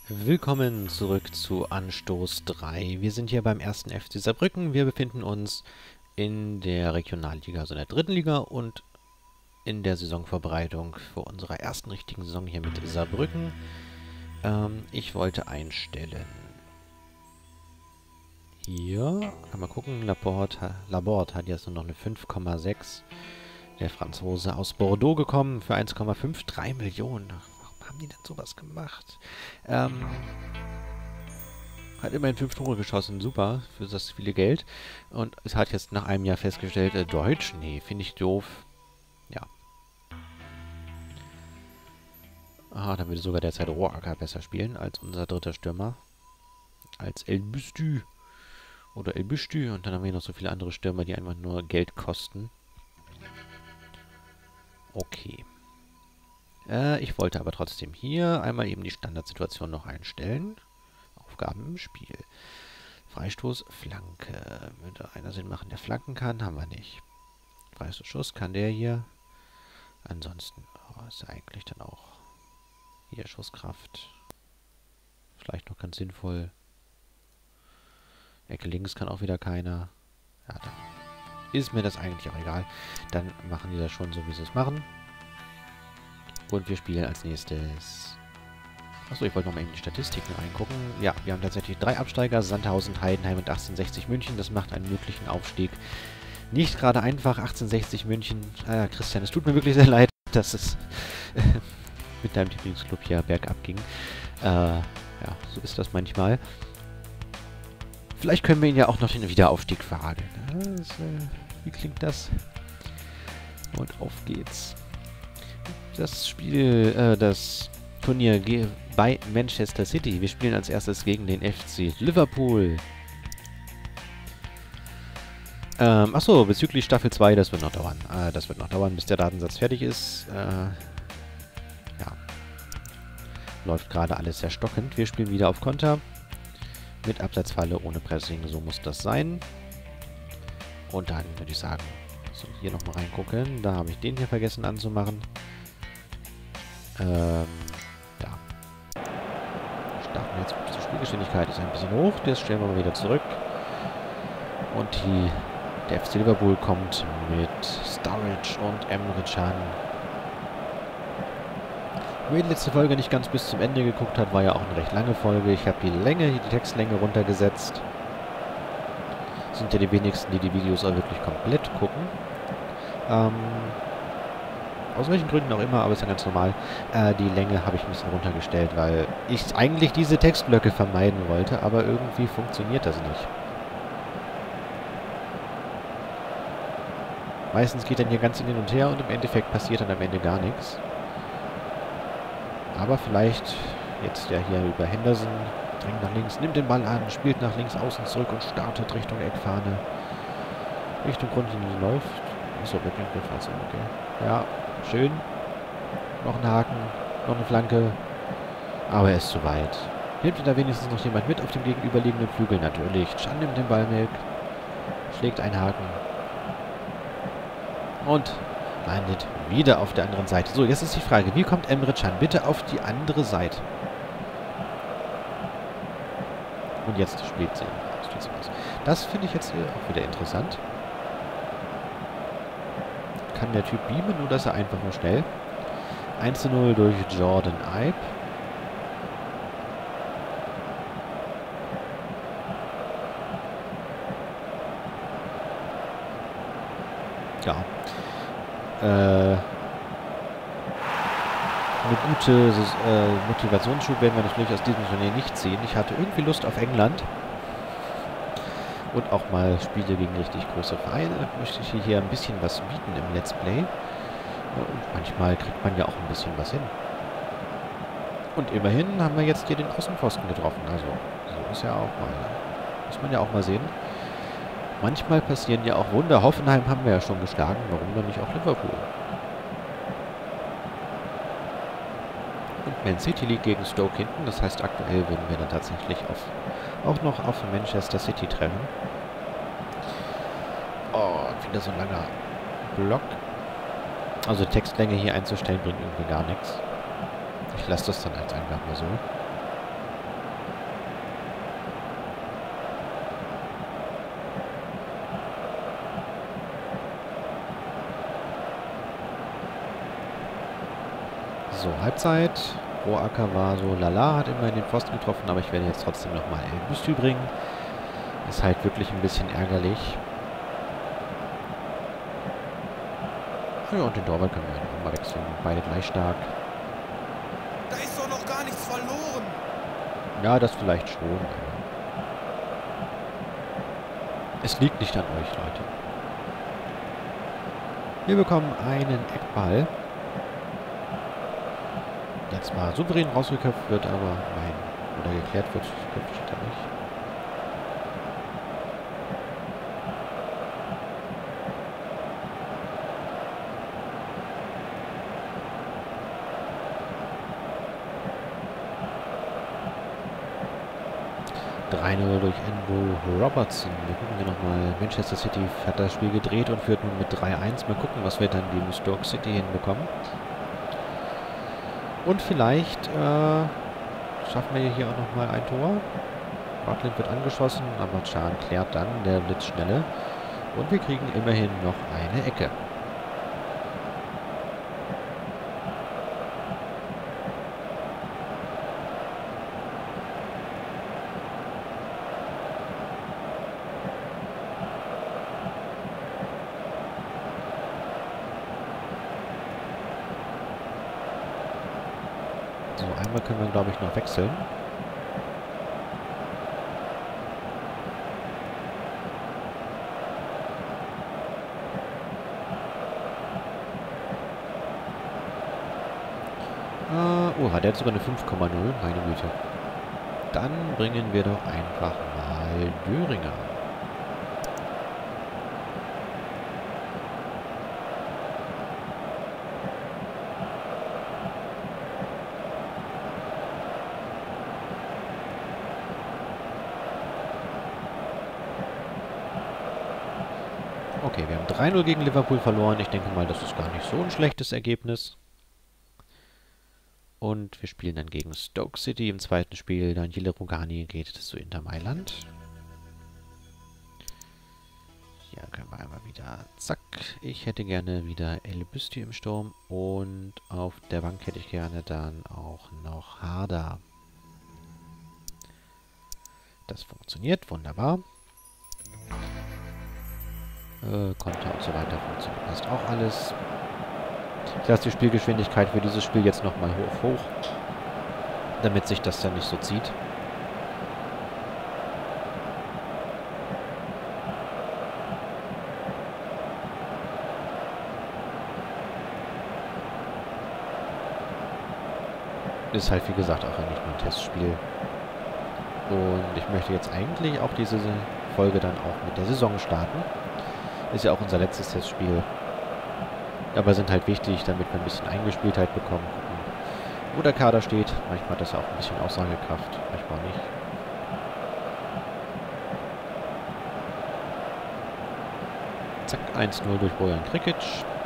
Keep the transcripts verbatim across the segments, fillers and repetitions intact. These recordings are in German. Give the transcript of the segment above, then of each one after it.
Willkommen zurück zu Anstoß drei. Wir sind hier beim ersten F C Saarbrücken. Wir befinden uns in der Regionalliga, also in der dritten Liga und in der Saisonvorbereitung für unsere ersten richtigen Saison hier mit Saarbrücken. Ähm, ich wollte einstellen. Hier, kann man gucken, Laborde, Laborde hat jetzt nur noch eine fünf Komma sechs. Der Franzose aus Bordeaux gekommen für eins Komma fünfunddreißig Millionen. Warum haben die denn sowas gemacht? Ähm... Hat immerhin fünf Tore geschossen, super, für das viele Geld. Und es hat jetzt nach einem Jahr festgestellt, äh, Deutsch? Nee, finde ich doof. Ja. Ah, dann würde sogar derzeit Roacker besser spielen als unser dritter Stürmer. Als El Büstü. Oder El Büstü. Und dann haben wir noch so viele andere Stürmer, die einfach nur Geld kosten. Okay. Äh, ich wollte aber trotzdem hier einmal eben die Standardsituation noch einstellen. Aufgaben im Spiel. Freistoß, Flanke. Würde einer Sinn machen, der flanken kann? Haben wir nicht. Freistoß, Schuss kann der hier. Ansonsten oh, ist er eigentlich dann auch hier Schusskraft. Vielleicht noch ganz sinnvoll. Ecke links kann auch wieder keiner. Ja, dann ist mir das eigentlich auch egal. Dann machen die das schon so, wie sie es machen. Und wir spielen als nächstes... Achso, ich wollte noch mal in die Statistiken reingucken. Ja, wir haben tatsächlich drei Absteiger, Sandhausen, Heidenheim und achtzehnhundertsechzig München. Das macht einen möglichen Aufstieg nicht gerade einfach. achtzehnhundertsechzig München, äh, Christian, es tut mir wirklich sehr leid, dass es äh, mit deinem Lieblingsclub hier bergab ging. Äh, ja, so ist das manchmal. Vielleicht können wir ihn ja auch noch den Wiederaufstieg verhageln. Das, äh, wie klingt das? Und auf geht's. Das Spiel, äh, das Turnier bei Manchester City. Wir spielen als erstes gegen den F C Liverpool. Ähm, achso, bezüglich Staffel zwei, das wird noch dauern. Äh, das wird noch dauern, bis der Datensatz fertig ist. Äh, ja. Läuft gerade alles sehr stockend. Wir spielen wieder auf Konter. Mit Abseitsfalle, ohne Pressing. So muss das sein. Und dann würde ich sagen, so, hier nochmal reingucken. Da habe ich den hier vergessen anzumachen. Ähm, ja. Starten wir jetzt. Die Spielgeschwindigkeit ist ein bisschen hoch. Das stellen wir mal wieder zurück. Und die, der F C Liverpool kommt mit Sturridge und Emre Can. Wer die letzte Folge nicht ganz bis zum Ende geguckt hat, war ja auch eine recht lange Folge. Ich habe die Länge, die Textlänge runtergesetzt. Sind ja die wenigsten, die die Videos auch wirklich komplett gucken. Ähm, aus welchen Gründen auch immer, aber ist ja ganz normal. Äh, die Länge habe ich ein bisschen runtergestellt, weil ich eigentlich diese Textblöcke vermeiden wollte, aber irgendwie funktioniert das nicht. Meistens geht dann hier ganz hin und her und im Endeffekt passiert dann am Ende gar nichts. Aber vielleicht jetzt ja hier über Henderson, drängt nach links, nimmt den Ball an, spielt nach links außen zurück und startet Richtung Eckfahne. Richtung Grundlinie läuft. Achso, mit dem Griff, okay. Ja, schön. Noch ein Haken, noch eine Flanke. Aber er ist zu weit. Hilft da wenigstens noch jemand mit auf dem gegenüberliegenden Flügel? Natürlich. Can nimmt den Ball mit. Schlägt einen Haken. Und landet wieder auf der anderen Seite. So, jetzt ist die Frage, wie kommt Emre Can bitte auf die andere Seite? Und jetzt spielt sie. Das finde ich jetzt auch wieder interessant. Kann der Typ beamen oder ist er einfach nur schnell? eins zu null durch Jordan Ibe. Ja. Äh, eine gute äh, Motivationsschub werden wir natürlich aus diesem Turnier nicht sehen. Ich hatte irgendwie Lust auf England. Und auch mal Spiele gegen richtig große Vereine. Möchte ich hier ein bisschen was bieten im Let's Play. Und manchmal kriegt man ja auch ein bisschen was hin. Und immerhin haben wir jetzt hier den Außenpfosten getroffen. Also, so ist ja auch mal. Muss man ja auch mal sehen. Manchmal passieren ja auch Wunder. Hoffenheim haben wir ja schon geschlagen. Warum dann nicht auch Liverpool? Und Man City liegt gegen Stoke hinten. Das heißt, aktuell würden wir dann tatsächlich auf, auch noch auf Manchester City treffen. Oh, wieder so ein langer Block. Also Textlänge hier einzustellen bringt irgendwie gar nichts. Ich lasse das dann jetzt einfach mal so. Halbzeit. Roacker war so lala, hat immer in den Pfosten getroffen, aber ich werde jetzt trotzdem nochmal El Büstü bringen. Ist halt wirklich ein bisschen ärgerlich. Ja, und den Torwart können wir auch mal wechseln. Beide gleich stark. Da ist doch noch gar nichts verloren. Ja, das vielleicht schon. Aber es liegt nicht an euch, Leute. Wir bekommen einen Eckball. Der zwar souverän rausgeköpft wird, aber nein. Oder geklärt wird, köpft steht da nicht. drei null durch Andrew Robertson. Wir gucken hier nochmal. Manchester City hat das Spiel gedreht und führt nun mit drei eins. Mal gucken, was wir dann gegen Stoke City hinbekommen. Und vielleicht äh, schaffen wir hier auch nochmal ein Tor. Bartlett wird angeschossen, aber Can klärt dann, der Blitzschnelle. Und wir kriegen immerhin noch eine Ecke. So, einmal können wir, glaube ich, noch wechseln. Äh, oh, hat er jetzt sogar eine fünf Komma null? Meine Güte. Dann bringen wir doch einfach mal Döringer. Okay, wir haben drei null gegen Liverpool verloren. Ich denke mal, das ist gar nicht so ein schlechtes Ergebnis. Und wir spielen dann gegen Stoke City im zweiten Spiel. Daniele Rugani geht zu Inter Mailand. Hier können wir einmal wieder... Zack. Ich hätte gerne wieder El Büstü im Sturm. Und auf der Bank hätte ich gerne dann auch noch Harder. Das funktioniert. Wunderbar. Äh, Konter und so weiter funktioniert. Passt auch alles. Ich lasse die Spielgeschwindigkeit für dieses Spiel jetzt nochmal hoch, hoch. Damit sich das dann nicht so zieht. Ist halt, wie gesagt, auch nicht nur ein Testspiel. Und ich möchte jetzt eigentlich auch diese Folge dann auch mit der Saison starten. Ist ja auch unser letztes Testspiel. Aber sind halt wichtig, damit wir ein bisschen Eingespieltheit bekommen. Gucken, wo der Kader steht. Manchmal hat das ja auch ein bisschen Aussagekraft, manchmal nicht. Zack, eins null durch Bojan Krikic.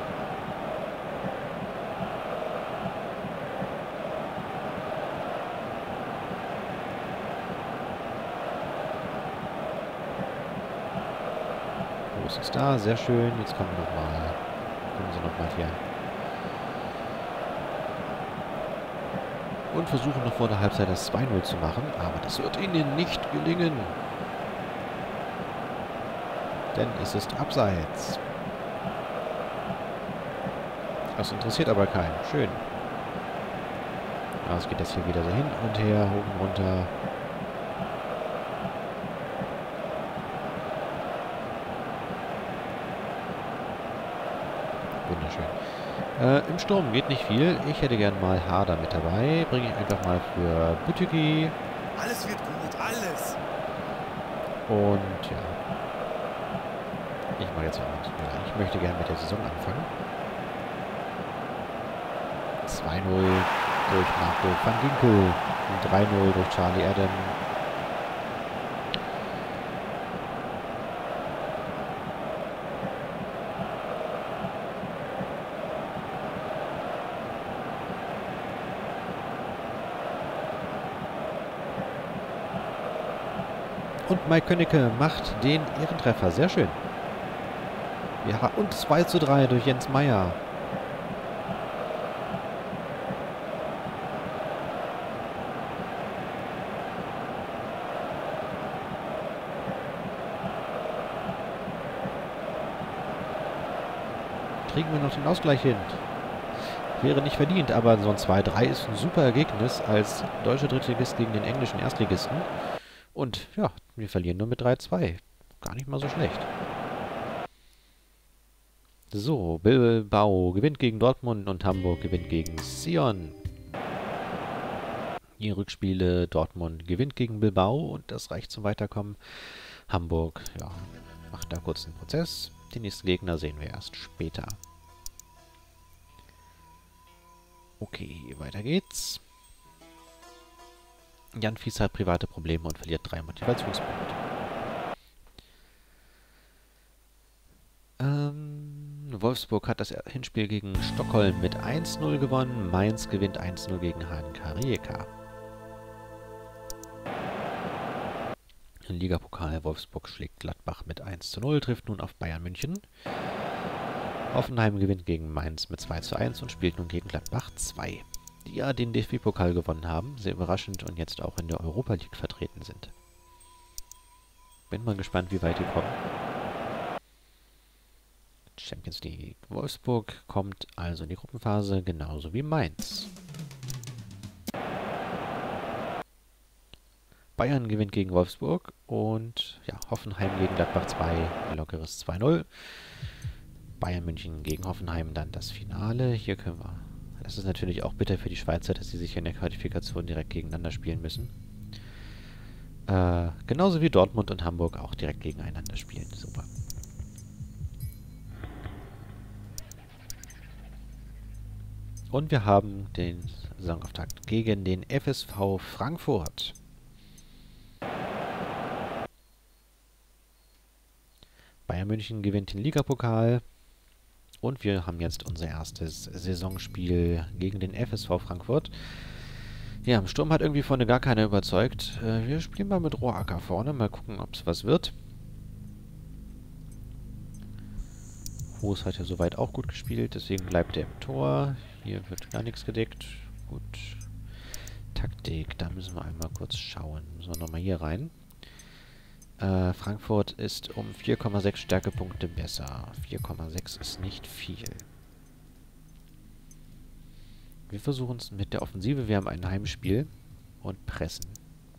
Groß ist da, sehr schön. Jetzt kommen wir nochmal. Kommen sie nochmal hier. Und versuchen noch vor der Halbzeit das zwei null zu machen. Aber das wird ihnen nicht gelingen. Denn es ist abseits. Das interessiert aber keinen. Schön. Also geht das hier wieder so hin und her, hoch und runter. Wunderschön. Äh, im Sturm geht nicht viel. Ich hätte gern mal Harder mit dabei. Bringe ich einfach mal für Buttigieg. Alles wird gut, alles. Und ja. Ich mache jetzt mal. Ja, ich möchte gerne mit der Saison anfangen. zwei null durch Marco van Ginkel. Und drei null durch Charlie Adam. Und Mike Könnecke macht den Ehrentreffer. Sehr schön. Ja, und zwei zu drei durch Jens Meyer. kriegen wir noch den Ausgleich hin. Wäre nicht verdient, aber so ein zwei drei ist ein super Ergebnis als deutscher Drittligist gegen den englischen Erstligisten. Und ja, wir verlieren nur mit drei zwei. Gar nicht mal so schlecht. So, Bilbao gewinnt gegen Dortmund und Hamburg gewinnt gegen Sion. Die Rückspiele, Dortmund gewinnt gegen Bilbao und das reicht zum Weiterkommen. Hamburg, ja, macht da kurz einen Prozess. Die nächsten Gegner sehen wir erst später. Okay, weiter geht's. Jan Fies hat private Probleme und verliert drei Motivationspunkte. Ähm, Wolfsburg hat das Hinspiel gegen Stockholm mit eins null gewonnen. Mainz gewinnt eins null gegen H N K Rijeka. Ligapokal Wolfsburg schlägt Gladbach mit eins zu null, trifft nun auf Bayern München. Hoffenheim gewinnt gegen Mainz mit zwei zu eins und spielt nun gegen Gladbach zwei, die ja den D F B-Pokal gewonnen haben, sehr überraschend und jetzt auch in der Europa League vertreten sind. Bin mal gespannt, wie weit die kommen. Champions League. Wolfsburg kommt also in die Gruppenphase, genauso wie Mainz. Bayern gewinnt gegen Wolfsburg und ja, Hoffenheim gegen Gladbach zwei, lockeres zwei null. Bayern München gegen Hoffenheim dann das Finale. Hier können wir... Das ist natürlich auch bitter für die Schweizer, dass sie sich in der Qualifikation direkt gegeneinander spielen müssen. Äh, genauso wie Dortmund und Hamburg auch direkt gegeneinander spielen. Super. Und wir haben den Saisonauftakt gegen den F S V Frankfurt. Bayern München gewinnt den Ligapokal. Und wir haben jetzt unser erstes Saisonspiel gegen den F S V Frankfurt. Ja, im Sturm hat irgendwie vorne gar keiner überzeugt. Äh, wir spielen mal mit Rohacker vorne. Mal gucken, ob es was wird. Hoos hat ja soweit auch gut gespielt, deswegen bleibt er im Tor. Hier wird gar nichts gedeckt. Gut. Taktik, da müssen wir einmal kurz schauen. Müssen wir nochmal hier rein. Äh, Frankfurt ist um vier Komma sechs Stärkepunkte besser. vier Komma sechs ist nicht viel. Wir versuchen es mit der Offensive. Wir haben ein Heimspiel und pressen.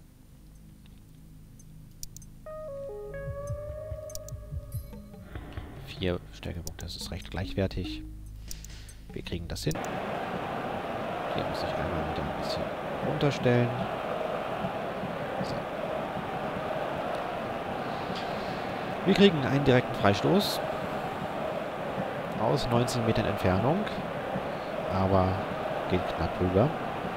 Vier Stärkepunkte, das ist recht gleichwertig. Wir kriegen das hin. Hier muss ich einmal wieder ein bisschen runterstellen. So. Wir kriegen einen direkten Freistoß aus neunzehn Metern Entfernung, aber geht knapp rüber.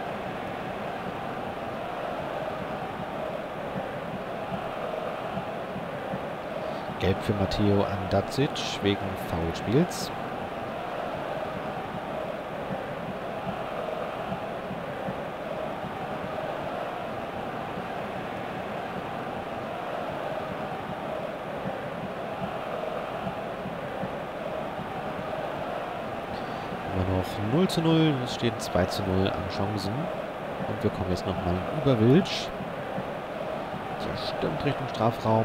Gelb für Matteo Andacic wegen Foulspiels. Immer noch null zu null, es steht zwei zu null an Chancen. Und wir kommen jetzt nochmal über Wilsch. Der stürmt Richtung Strafraum.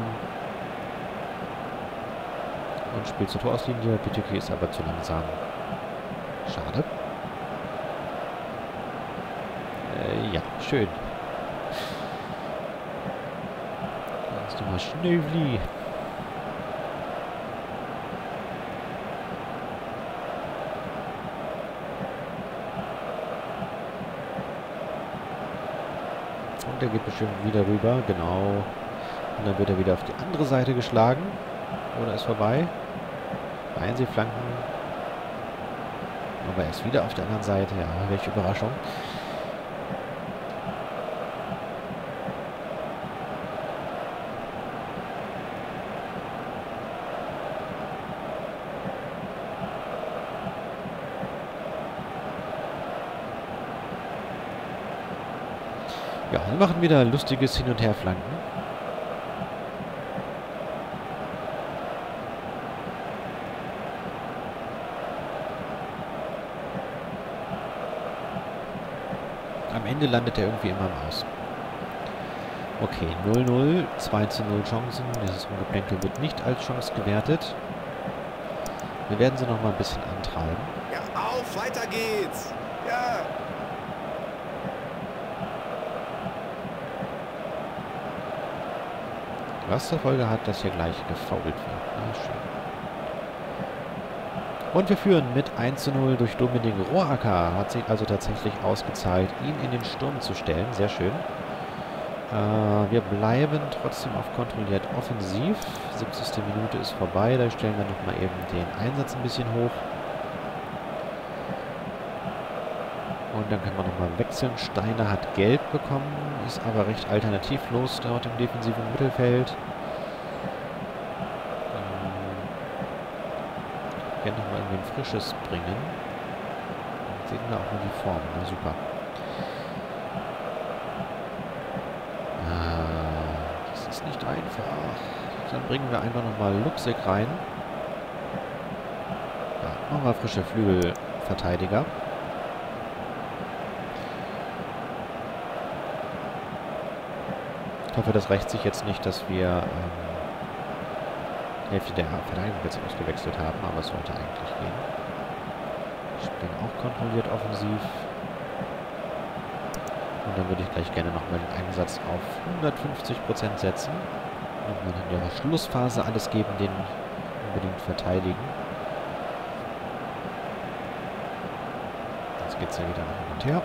Und spielt zur Torauslinie. Bittuki ist aber zu langsam. Schade. Äh, ja, schön. Da ist nochmal Schnövli. Und er geht bestimmt wieder rüber, genau. Und dann wird er wieder auf die andere Seite geschlagen. Oder ist vorbei. Einsehflanken. Aber er ist wieder auf der anderen Seite. Ja, welche Überraschung. Ja, wir machen wieder lustiges Hin- und Herflanken. Am Ende landet er irgendwie immer im Aus. Okay, null null, zwei zu null Chancen. Dieses Rumgeplänkel wird nicht als Chance gewertet. Wir werden sie noch mal ein bisschen antreiben. Ja, auf, weiter geht's. Ja. Was zur Folge hat, dass hier gleich gefoult wird. Na, schön. Und wir führen mit eins zu null durch Dominik Roacker. Hat sich also tatsächlich ausgezahlt, ihn in den Sturm zu stellen. Sehr schön. Äh, wir bleiben trotzdem auf kontrolliert offensiv. siebzigste Minute ist vorbei. Da stellen wir nochmal eben den Einsatz ein bisschen hoch. Und dann können wir nochmal wechseln. Steiner hat Gelb bekommen, ist aber recht alternativlos dort im defensiven Mittelfeld. Ich gerne nochmal irgendwie ein Frisches bringen. Dann sehen wir auch nur die Form. Na super. Ah, das ist nicht einfach. Dann bringen wir einfach nochmal Luxig rein. Ja, nochmal frische Flügelverteidiger. Ich hoffe, das rächt sich jetzt nicht, dass wir ähm, die Hälfte der Verteidigung jetzt ausgewechselt haben, aber es sollte eigentlich gehen. Wir spielen auch kontrolliert offensiv. Und dann würde ich gleich gerne nochmal den Einsatz auf hundertfünfzig Prozent setzen. Und dann in der Schlussphase alles geben, den unbedingt verteidigen. Jetzt geht es ja wieder noch hin und her.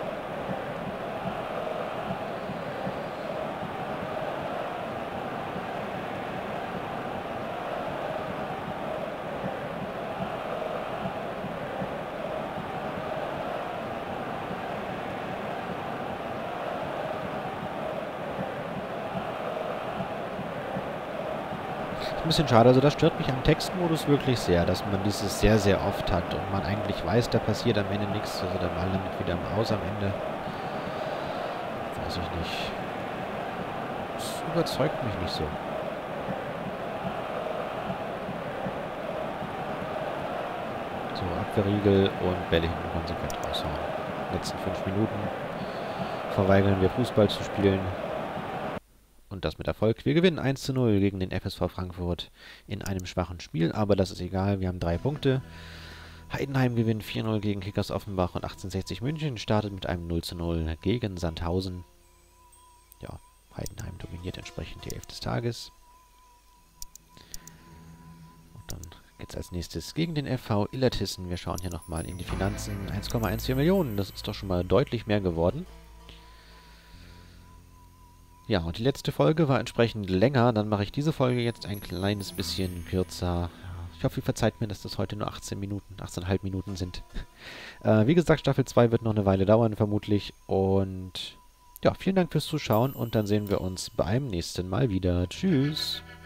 Ein bisschen schade, also das stört mich am Textmodus wirklich sehr, dass man dieses sehr, sehr oft hat und man eigentlich weiß, da passiert am Ende nichts, also der Ball landet wieder im Aus am Ende. Weiß ich nicht. Das überzeugt mich nicht so. So, Abwehrriegel und Bälle hinten konsequent raushauen. Letzten fünf Minuten verweigern wir Fußball zu spielen. Und das mit Erfolg. Wir gewinnen eins zu null gegen den F S V Frankfurt in einem schwachen Spiel, aber das ist egal, wir haben drei Punkte. Heidenheim gewinnt vier null gegen Kickers Offenbach und achtzehnhundertsechzig München startet mit einem null zu null gegen Sandhausen. Ja, Heidenheim dominiert entsprechend die Elf des Tages. Und dann geht es als nächstes gegen den F V Illertissen. Wir schauen hier nochmal in die Finanzen. eins Komma vierzehn Millionen, das ist doch schon mal deutlich mehr geworden. Ja, und die letzte Folge war entsprechend länger. Dann mache ich diese Folge jetzt ein kleines bisschen kürzer. Ich hoffe, ihr verzeiht mir, dass das heute nur achtzehn Minuten, achtzehn Komma fünf Minuten sind. äh, wie gesagt, Staffel zwei wird noch eine Weile dauern, vermutlich. Und ja, vielen Dank fürs Zuschauen und dann sehen wir uns beim nächsten Mal wieder. Tschüss!